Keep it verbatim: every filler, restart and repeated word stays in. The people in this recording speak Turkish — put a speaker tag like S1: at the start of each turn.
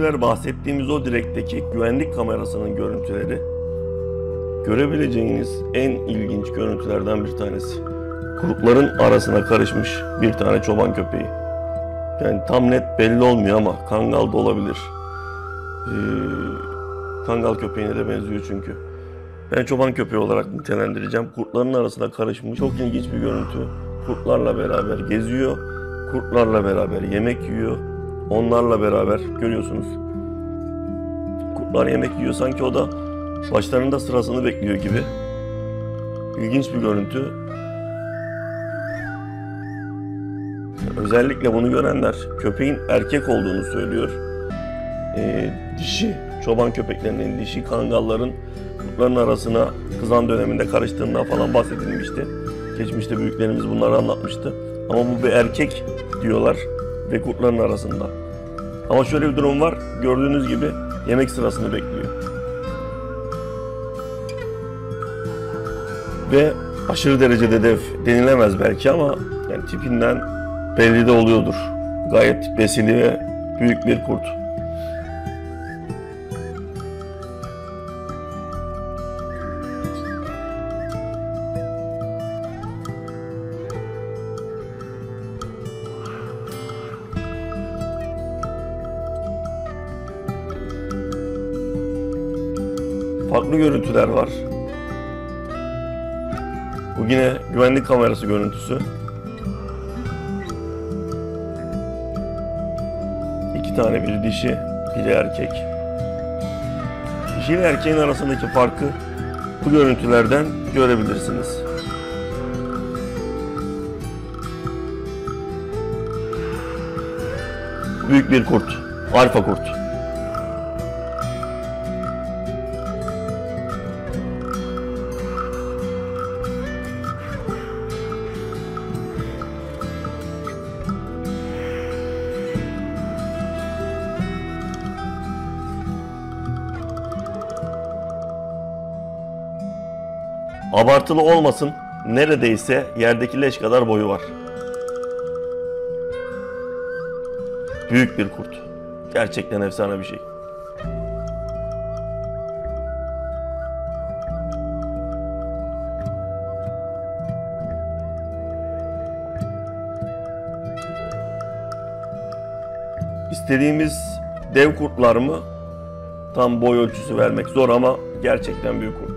S1: görüntüler bahsettiğimiz o direkteki güvenlik kamerasının görüntüleri. Görebileceğiniz en ilginç görüntülerden bir tanesi. Kurtların arasına karışmış bir tane çoban köpeği. Yani tam net belli olmuyor ama kangal da olabilir. Ee, kangal köpeğine de benziyor çünkü. Ben çoban köpeği olarak nitelendireceğim. Kurtların arasına karışmış çok ilginç bir görüntü. Kurtlarla beraber geziyor. Kurtlarla beraber yemek yiyor. Onlarla beraber görüyorsunuz. Kurtlar yemek yiyor. Sanki o da başlarında sırasını bekliyor gibi. İlginç bir görüntü. Özellikle bunu görenler köpeğin erkek olduğunu söylüyor. Ee, dişi, çoban köpeklerinin dişi kangalların kurtların arasına kızan döneminde karıştığından falan bahsedilmişti. Geçmişte büyüklerimiz bunları anlatmıştı. Ama bu bir erkek diyorlar ve kurtların arasında. Ama şöyle bir durum var. Gördüğünüz gibi yemek sırasını bekliyor. Ve aşırı derecede dev denilemez belki ama yani tipinden belli de oluyordur. Gayet besili ve büyük bir kurt. Farklı görüntüler var. Bu yine güvenlik kamerası görüntüsü. İki tane, biri dişi, biri erkek. Dişi ile erkeğin arasındaki farkı bu görüntülerden görebilirsiniz. Büyük bir kurt, alfa kurt. Abartılı olmasın, neredeyse yerdeki leş kadar boyu var. Büyük bir kurt. Gerçekten efsane bir şey. İstediğimiz dev kurtlar mı? Tam boy ölçüsü vermek zor ama gerçekten büyük kurt.